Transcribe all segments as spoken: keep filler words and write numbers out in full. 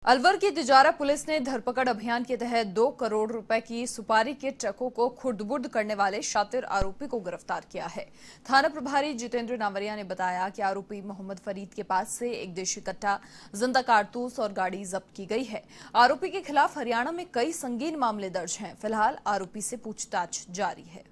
अलवर की तिजारा पुलिस ने धरपकड़ अभियान के तहत दो करोड़ रुपए की सुपारी के ट्रकों को खुर्द-बुर्द करने वाले शातिर आरोपी को गिरफ्तार किया है। थाना प्रभारी जितेंद्र नावरिया ने बताया कि आरोपी मोहम्मद फरीद के पास से एक देशी कट्टा, जिंदा कारतूस और गाड़ी जब्त की गई है। आरोपी के खिलाफ हरियाणा में कई संगीन मामले दर्ज हैं। फिलहाल आरोपी से पूछताछ जारी है।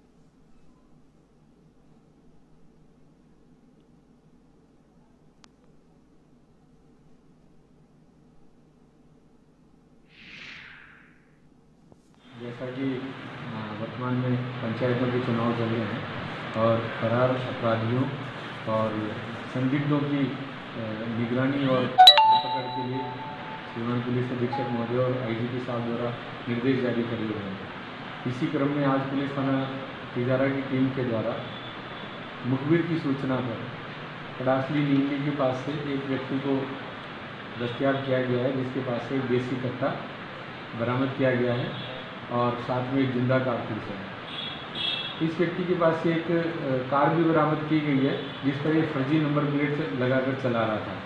जैसा कि वर्तमान में पंचायतों के चुनाव चल रहे हैं और फरार अपराधियों और संदिग्धों की निगरानी और पकड़ के लिए श्रीमान पुलिस अधीक्षक महोदय और आईजीपी साहब द्वारा निर्देश जारी करे हुए हैं। इसी क्रम में आज पुलिस थाना तिजारा की टीम के द्वारा मुखबिर की सूचना पर कड़ासली नीमली के पास से एक व्यक्ति को दस्तयाब किया गया है, जिसके पास से एक देसी कट्टा बरामद किया गया है और साथ में एक जिंदा कारतूस है। इस व्यक्ति के पास से एक कार भी बरामद की गई है, जिस पर एक फर्जी नंबर प्लेट लगाकर चला रहा था।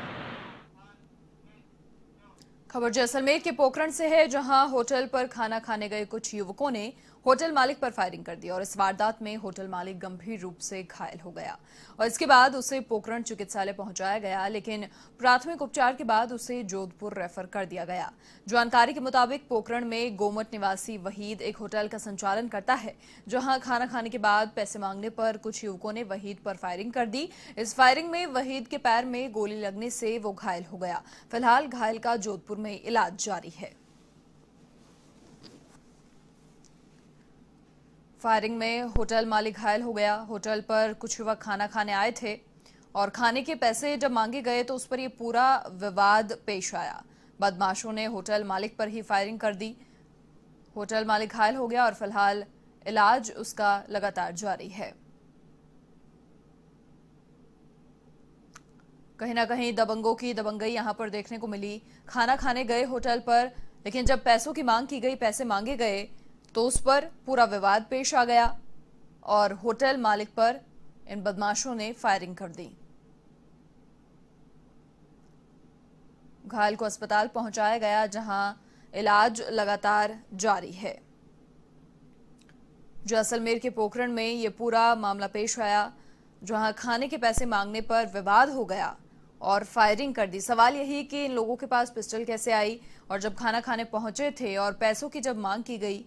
खबर जैसलमेर के पोखरण से है, जहां होटल पर खाना खाने गए कुछ युवकों ने होटल मालिक पर फायरिंग कर दी और इस वारदात में होटल मालिक गंभीर रूप से घायल हो गया और इसके बाद उसे पोखरण चिकित्सालय पहुंचाया गया, लेकिन प्राथमिक उपचार के बाद उसे जोधपुर रेफर कर दिया गया। जानकारी के मुताबिक पोखरण में गोमट निवासी वहीद एक होटल का संचालन करता है, जहां खाना खाने के बाद पैसे मांगने पर कुछ युवकों ने वहीद पर फायरिंग कर दी। इस फायरिंग में वहीद के पैर में गोली लगने से वो घायल हो गया। फिलहाल घायल का जोधपुर में इलाज जारी है। फायरिंग में होटल मालिक घायल हो गया। होटल पर कुछ युवक खाना खाने आए थे और खाने के पैसे जब मांगे गए तो उस पर यह पूरा विवाद पेश आया। बदमाशों ने होटल मालिक पर ही फायरिंग कर दी। होटल मालिक घायल हो गया और फिलहाल इलाज उसका लगातार जारी है। कहीं ना कहीं दबंगों की दबंगई यहां पर देखने को मिली। खाना खाने गए होटल पर, लेकिन जब पैसों की मांग की गई, पैसे मांगे गए तो उस पर पूरा विवाद पेश आ गया और होटल मालिक पर इन बदमाशों ने फायरिंग कर दी। घायल को अस्पताल पहुंचाया गया, जहां इलाज लगातार जारी है। जैसलमेर के पोखरण में यह पूरा मामला पेश आया, जहां खाने के पैसे मांगने पर विवाद हो गया और फायरिंग कर दी। सवाल यही कि इन लोगों के पास पिस्टल कैसे आई और जब खाना खाने पहुंचे थे और पैसों की जब मांग की गई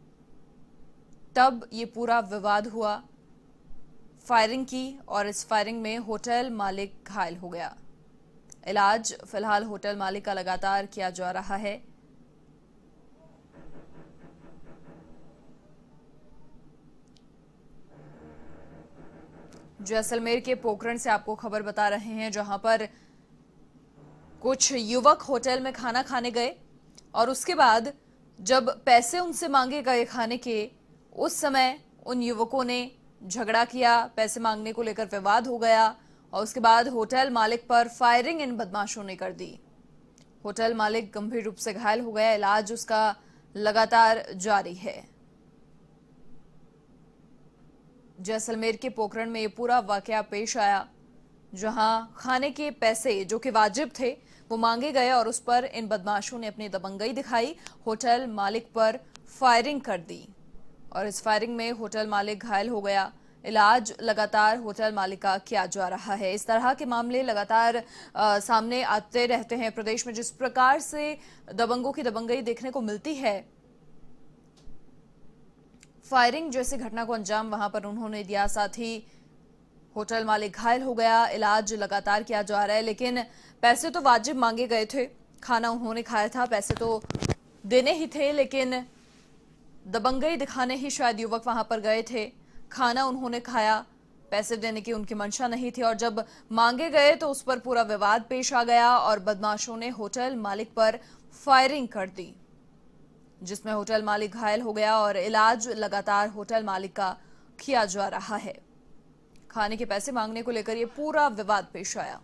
तब ये पूरा विवाद हुआ। फायरिंग की और इस फायरिंग में होटल मालिक घायल हो गया। इलाज फिलहाल होटल मालिक का लगातार किया जा रहा है। जैसलमेर के पोखरण से आपको खबर बता रहे हैं, जहां पर कुछ युवक होटल में खाना खाने गए और उसके बाद जब पैसे उनसे मांगे गए खाने के, उस समय उन युवकों ने झगड़ा किया। पैसे मांगने को लेकर विवाद हो गया और उसके बाद होटल मालिक पर फायरिंग इन बदमाशों ने कर दी। होटल मालिक गंभीर रूप से घायल हो गया। इलाज उसका लगातार जारी है। जैसलमेर के पोखरण में यह पूरा वाकया पेश आया, जहां खाने के पैसे जो कि वाजिब थे वो मांगे गए और उस पर इन बदमाशों ने अपनी दबंगई दिखाई। होटल मालिक पर फायरिंग कर दी और इस फायरिंग में होटल मालिक घायल हो गया। इलाज लगातार होटल मालिक का किया जा रहा है। इस तरह के मामले लगातार आ, सामने आते रहते हैं प्रदेश में। जिस प्रकार से दबंगों की दबंगई देखने को मिलती है, फायरिंग जैसी घटना को अंजाम वहां पर उन्होंने दिया, साथ ही होटल मालिक घायल हो गया। इलाज लगातार किया जा रहा है, लेकिन पैसे तो वाजिब मांगे गए थे। खाना उन्होंने खाया था, पैसे तो देने ही थे, लेकिन दबंगई दिखाने ही शायद युवक वहां पर गए थे। खाना उन्होंने खाया, पैसे देने की उनकी मंशा नहीं थी और जब मांगे गए तो उस पर पूरा विवाद पेश आ गया और बदमाशों ने होटल मालिक पर फायरिंग कर दी, जिसमें होटल मालिक घायल हो गया और इलाज लगातार होटल मालिक का किया जा रहा है। खाने के पैसे मांगने को लेकर यह पूरा विवाद पेश आया।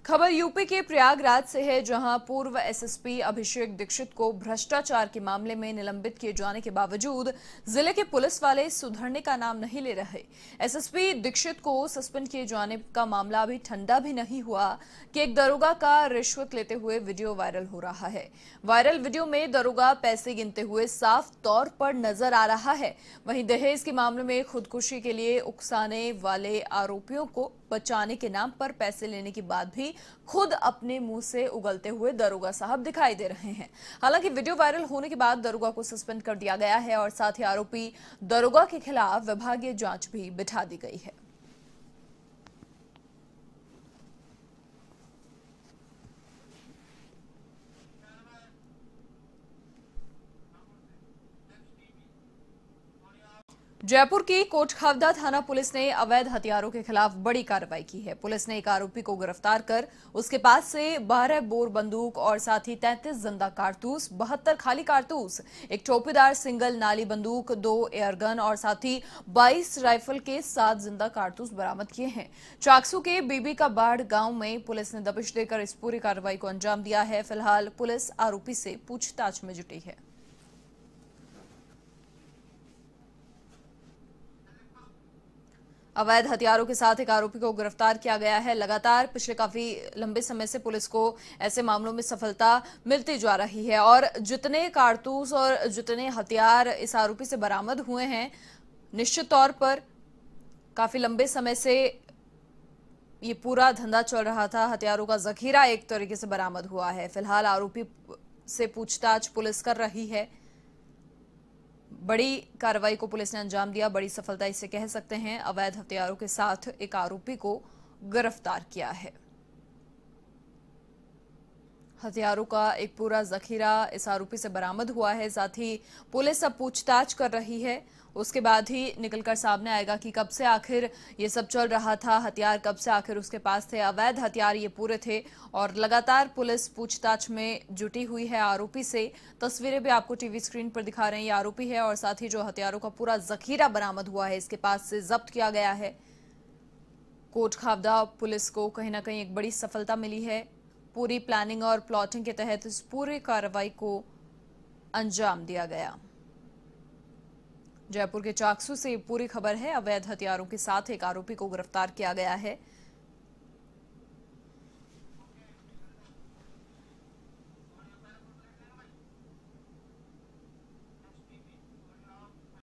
खबर यूपी के प्रयागराज से है, जहां पूर्व एसएसपी अभिषेक दीक्षित को भ्रष्टाचार के मामले में निलंबित किए जाने के बावजूद जिले के पुलिस वाले सुधरने का नाम नहीं ले रहे। एसएसपी दीक्षित को सस्पेंड किए जाने का मामला अभी ठंडा भी नहीं हुआ कि एक दरोगा का रिश्वत लेते हुए वीडियो वायरल हो रहा है। वायरल वीडियो में दरोगा पैसे गिनते हुए साफ तौर पर नजर आ रहा है। वहीं दहेज के मामले में खुदकुशी के लिए उकसाने वाले आरोपियों को बचाने के नाम पर पैसे लेने के बाद भी खुद अपने मुंह से उगलते हुए दरोगा साहब दिखाई दे रहे हैं। हालांकि वीडियो वायरल होने के बाद दरोगा को सस्पेंड कर दिया गया है और साथ ही आरोपी दरोगा के खिलाफ विभागीय जांच भी बिठा दी गई है। जयपुर की कोटखावदा थाना पुलिस ने अवैध हथियारों के खिलाफ बड़ी कार्रवाई की है। पुलिस ने एक आरोपी को गिरफ्तार कर उसके पास से बारह बोर बंदूक और साथ ही तैंतीस जिंदा कारतूस, बहत्तर खाली कारतूस, एक टोपीदार सिंगल नाली बंदूक, दो एयरगन और साथ ही बाईस राइफल के सात जिंदा कारतूस बरामद किए हैं। चाकसू के बीबी का बाढ़ गांव में पुलिस ने दबिश देकर इस पूरी कार्रवाई को अंजाम दिया है। फिलहाल पुलिस आरोपी से पूछताछ में जुटी है। अवैध हथियारों के साथ एक आरोपी को गिरफ्तार किया गया है। लगातार पिछले काफी लंबे समय से पुलिस को ऐसे मामलों में सफलता मिलती जा रही है और जितने कारतूस और जितने हथियार इस आरोपी से बरामद हुए हैं, निश्चित तौर पर काफी लंबे समय से ये पूरा धंधा चल रहा था। हथियारों का जखीरा एक तरीके से बरामद हुआ है। फिलहाल आरोपी से पूछताछ पुलिस कर रही है। बड़ी कार्रवाई को पुलिस ने अंजाम दिया, बड़ी सफलता इसे कह सकते हैं। अवैध हथियारों के साथ एक आरोपी को गिरफ्तार किया है। हथियारों का एक पूरा जखीरा इस आरोपी से बरामद हुआ है। साथ ही पुलिस अब पूछताछ कर रही है, उसके बाद ही निकलकर सामने आएगा कि कब से आखिर ये सब चल रहा था, हथियार कब से आखिर उसके पास थे, अवैध हथियार ये पूरे थे। और लगातार पुलिस पूछताछ में जुटी हुई है आरोपी से। तस्वीरें भी आपको टीवी स्क्रीन पर दिखा रहे हैं, ये आरोपी है और साथ ही जो हथियारों का पूरा जखीरा बरामद हुआ है इसके पास से जब्त किया गया है। कोटखावदा पुलिस को कहीं ना कहीं एक बड़ी सफलता मिली है। पूरी प्लानिंग और प्लॉटिंग के तहत इस पूरी कार्रवाई को अंजाम दिया गया। जयपुर के चाकसू से पूरी खबर है। अवैध हथियारों के साथ एक आरोपी को गिरफ्तार किया गया है।